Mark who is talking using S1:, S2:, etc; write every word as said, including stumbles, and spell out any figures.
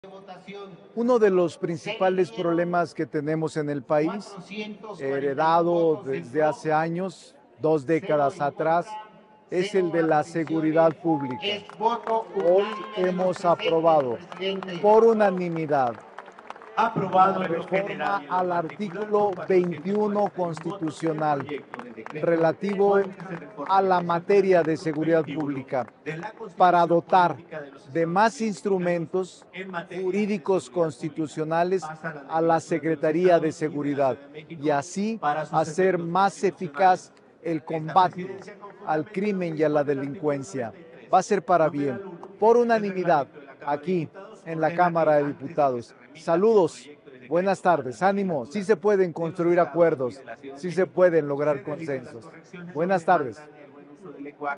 S1: Uno de los principales problemas que tenemos en el país, heredado desde hace años, dos décadas atrás, es el de la seguridad pública. Hoy hemos aprobado por unanimidad
S2: aprobado
S1: la
S2: en lo
S1: reforma
S2: general
S1: al artículo veintiuno constitucional relativo a la materia de seguridad pública para dotar de más instrumentos jurídicos constitucionales a la Secretaría de Seguridad y así hacer más eficaz el combate al crimen y a la delincuencia. Va a ser para bien, por unanimidad, aquí en la Cámara de Diputados. Saludos, buenas tardes, ánimo, sí se pueden construir acuerdos, sí se pueden lograr consensos. Buenas tardes.